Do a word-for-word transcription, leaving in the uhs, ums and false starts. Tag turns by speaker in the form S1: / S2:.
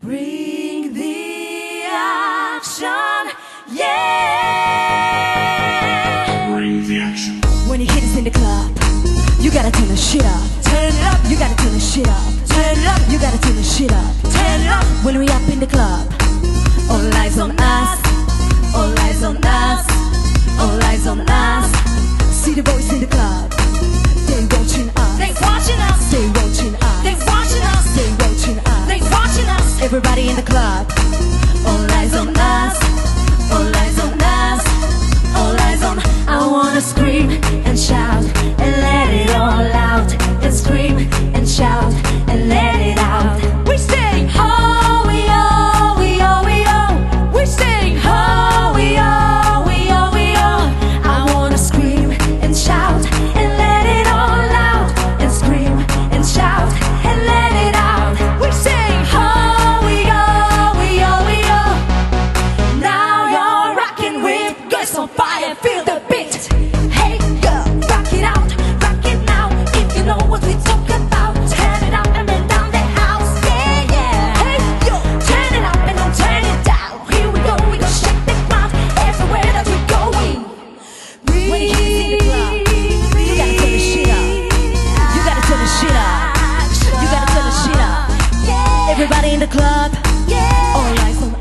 S1: Bring the action, yeah.
S2: Bring the action.
S1: When you hit us in the club, you gotta turn the shit up. Turn it up. You gotta turn the shit up. Turn it up. You gotta turn the shit up. Turn it up. When we up in the club, all eyes on us. All eyes on us. All eyes on us. See the boys in the club. They watching us. They watching us. They watching us. They watching us. They watching us. They watching us. Everybody in the club. All eyes on us. All eyes on us. All eyes on. I wanna scream and shout and let it all out. And scream and shout and let it out. We sing, oh we oh we oh we oh. We sing, oh we oh we oh we oh. I wanna scream and shout and let it all out. And scream and shout and let it out. We sing, oh we oh we oh we oh. Now you're rocking with girls on fire, feel the beat. Hey girl, rock it out, rock it now. If you know what we talk about, turn it up and bend down the house, yeah yeah. Hey yo, turn it up and don't turn it down. Here we go, we gon' shake the ground everywhere that we going. When you get in the club, you gotta turn the shit up. You gotta turn the shit up. You gotta turn the shit up. Everybody in the club, all eyes on